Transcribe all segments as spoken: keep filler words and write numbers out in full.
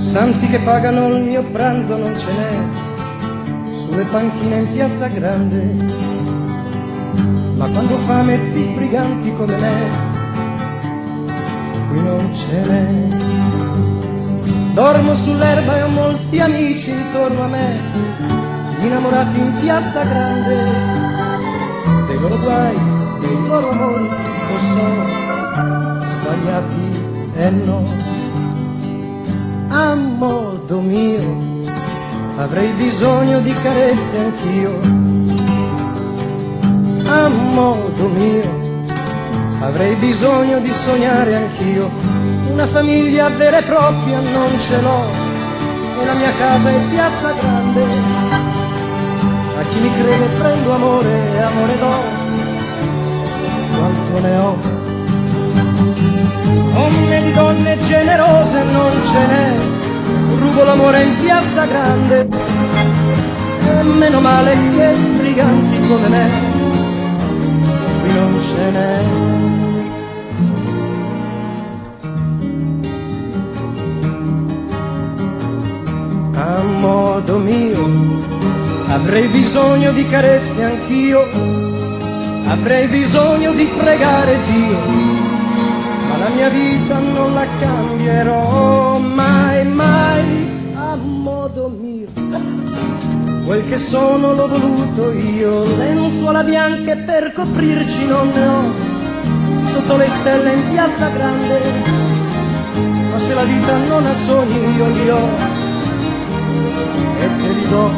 santi che pagano il mio pranzo non ce n'è sulle panchine in piazza grande, ma quando ho fame di briganti come me qui non ce n'è. Dormo sull'erba e ho molti amici intorno a me, innamorati in piazza grande, dei loro guai, dei loro amori, lo so, sbagliati e no. A modo mio avrei bisogno di carezze anch'io, a modo mio avrei bisogno di sognare anch'io. Una famiglia vera e propria non ce l'ho e la mia casa è piazza grande. A chi mi crede prendo amore e amore do quanto ne ho. Donne di donne generose non ce n'è, rubo l'amore in piazza grande e meno male che briganti come me qui non ce n'è. A modo mio avrei bisogno di carezze anch'io, avrei bisogno di pregare Dio, ma la mia vita non la cambierò mai, mai. A modo mio quel che sono l'ho voluto io, lenzuola bianche per coprirci non ne ho, sotto le stelle in piazza grande, ma se la vita non ha sogni io li ho e te li do.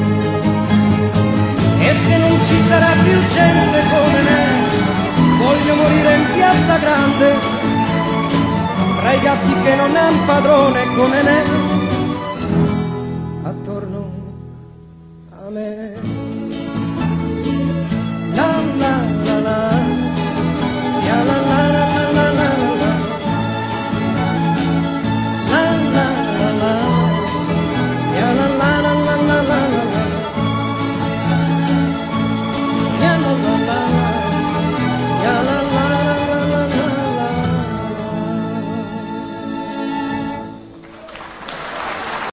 E se non ci sarà più gente come me, voglio morire in piazza grande, tra i gatti che non han padrone come me, attorno a me.